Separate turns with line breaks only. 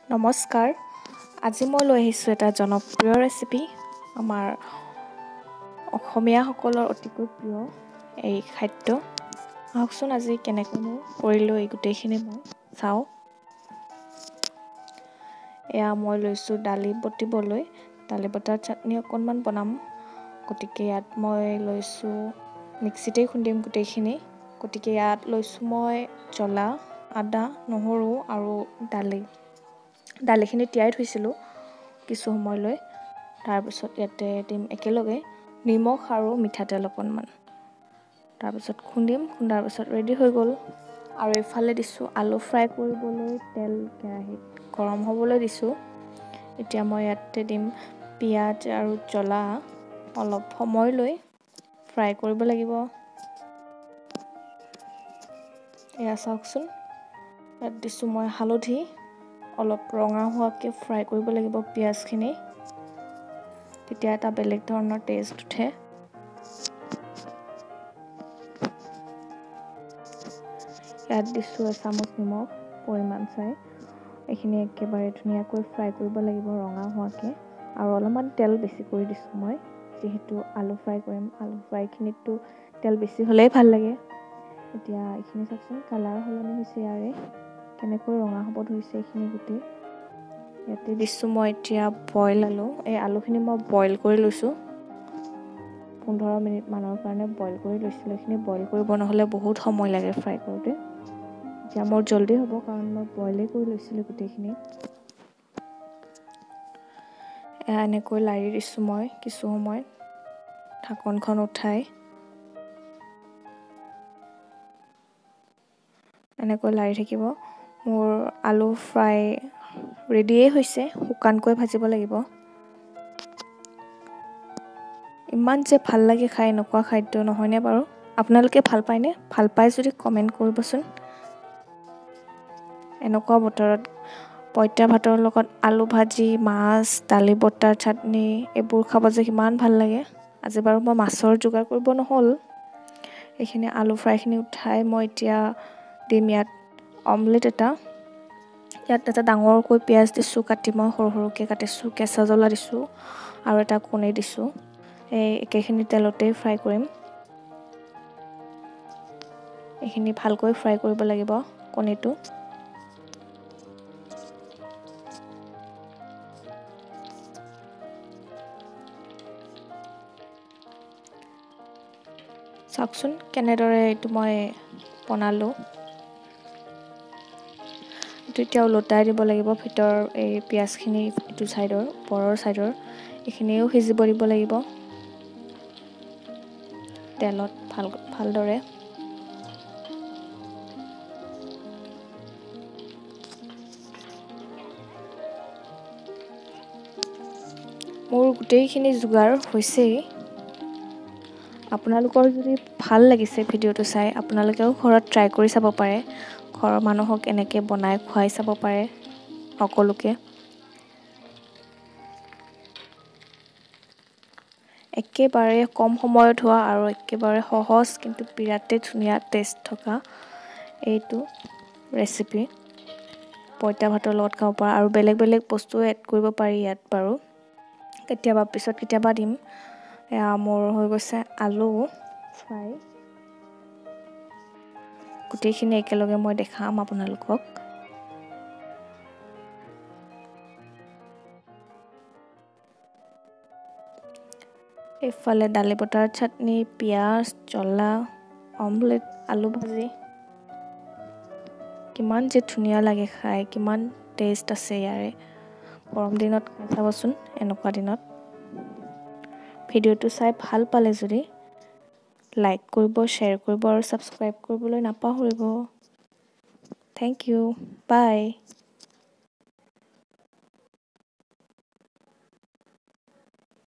নমস্কাৰ। আজি মই লৈ আহিছোঁ এটা জনপ্ৰিয় ৰেচিপি। আমাৰ অসমীয়াসকলৰ অতিকৈ প্ৰিয় এই খাদ্য। আহকচোন আজি কেনেকৈনো কৰিলোঁ এই গোটেইখিনি মই চাওঁ। এয়া মই লৈছোঁ দালি বটিবলৈ, দালি বটাৰ চাটনি অকণমান বনাম। গতিকে ইয়াত মই লৈছোঁ মিক্সিতেই খুন্দিম গোটেইখিনি। গতিকে ইয়াত লৈছোঁ মই জ্বলা, আদা, নহৰু আৰু দালিখিনি তিয়াই থৈছিলোঁ কিছু সময়লৈ। তাৰপিছত ইয়াতে দিম একেলগে নিমখ আৰু মিঠাতেল অকণমান। তাৰপিছত খুন্দাৰ পিছত ৰেডি হৈ গ'ল। আৰু এইফালে দিছোঁ আলু ফ্ৰাই কৰিবলৈ তেল কেৰাহীত গৰম হ'বলৈ দিছোঁ। এতিয়া মই ইয়াতে দিম পিঁয়াজ আৰু জ্বলা অলপ সময় লৈ ফ্ৰাই কৰিব লাগিব। এয়া চাওকচোন, ইয়াত দিছোঁ মই হালধি, অলপ ৰঙা হোৱাকৈ ফ্ৰাই কৰিব লাগিব পিঁয়াজখিনি, তেতিয়া এটা বেলেগ ধৰণৰ টেষ্ট উঠে। ইয়াত দিছোঁ এচামুচ নিমখ পৰিমাণ চাই। এইখিনি একেবাৰে ধুনীয়াকৈ ফ্ৰাই কৰিব লাগিব ৰঙা হোৱাকৈ। আৰু অলপমান তেল বেছি কৰি দিছোঁ মই, যিহেতু আলু ফ্ৰাই কৰিম। আলু ফ্ৰাইখিনিততো তেল বেছি হ'লেই ভাল লাগে। এতিয়া এইখিনি চাওকচোন, কালাৰ সলনি হৈছে ইয়াৰে, কেনেকৈ ৰঙা হ'ব ধৰিছে এইখিনি গোটেই। ইয়াতে দিছোঁ মই এতিয়া বইল আলু। এই আলুখিনি মই বইল কৰি লৈছোঁ, 15 মিনিটমানৰ কাৰণে বইল কৰি লৈছিলোঁ। এইখিনি বইল কৰিব নহ'লে বহুত সময় লাগে ফ্ৰাই কৰোঁতে। এতিয়া মোৰ জল্দি হ'ব কাৰণ মই বইলেই কৰি লৈছিলোঁ গোটেইখিনি। এনেকৈ লাৰি দিছোঁ মই কিছু সময়, ঢাকনখন উঠাই। এনেকৈ লাৰি থাকিব। মোৰ আলু ফ্ৰাই ৰেডিয়েই হৈছে, শুকানকৈ ভাজিব লাগিব। ইমান যে ভাল লাগে খাই, এনেকুৱা খাদ্য নহয়নে বাৰু? আপোনালোকে ভাল পায়নে? ভাল পায় যদি কমেণ্ট কৰিবচোন। এনেকুৱা বতৰত পঁইতা ভাতৰ লগত আলু ভাজি, মাছ, দালি বটাৰ চাটনি এইবোৰ খাব যে কিমান ভাল লাগে। আজি বাৰু মই মাছৰ যোগাৰ কৰিব নহ'ল। এইখিনি আলু ফ্ৰাইখিনি উঠাই মই এতিয়া দিম ইয়াত অমলেট এটা। ইয়াত এটা ডাঙৰকৈ পিঁয়াজ দিছোঁ, কাটি মই সৰু সৰুকৈ কাটিছোঁ, কেঁচা জ্বলা দিছোঁ আৰু এটা কণী দিছোঁ। এই একেখিনি তেলতেই ফ্ৰাই কৰিম। এইখিনি ভালকৈ ফ্ৰাই কৰিব লাগিব কণীটো। চাওকচোন কেনেদৰে এইটো মই বনালোঁ। এইটো এতিয়া ওলটাই দিব লাগিব, ভিতৰৰ এই পিঁয়াজখিনি ইটো ছাইডৰ, ওপৰৰ ছাইডৰ এইখিনিও সিজিব দিব লাগিব তেলত ভালদৰে। মোৰ গোটেইখিনি যোগাৰ হৈছেই। আপোনালোকৰ যদি ভাল লাগিছে ভিডিঅ'টো চাই, আপোনালোকেও ঘৰত ট্ৰাই কৰি চাব পাৰে। ঘৰৰ মানুহক এনেকৈ বনাই খুৱাই চাব পাৰে সকলোকে। একেবাৰে কম সময়ত হোৱা আৰু একেবাৰে সহজ কিন্তু বিৰাটেই ধুনীয়া টেষ্ট থকা এইটো ৰেচিপি। পঁইতা ভাতৰ লগত খাব পৰা আৰু বেলেগ বেলেগ বস্তু এড কৰিব পাৰি ইয়াত বাৰু, পিছত কেতিয়াবা দিম। এয়া মোৰ হৈ গৈছে আলু ফ্ৰাই। গোটেইখিনি একেলগে মই দেখাম আপোনালোকক। এইফালে দালি বটাৰ চাটনি, পিঁয়াজ, জ্বলা, অমলেট, আলু ভাজি। কিমান যে ধুনীয়া লাগে খাই, কিমান টেষ্ট আছে ইয়াৰে। গৰম দিনত খাই চাবচোন, এনেকুৱা দিনত। ভিডিঅ'টো চাই ভাল পালে যদি লাইক কৰিব, শ্বেয়াৰ কৰিব আৰু ছাবস্ক্ৰাইব কৰিবলৈ নাপাহৰিব। Thank you, by.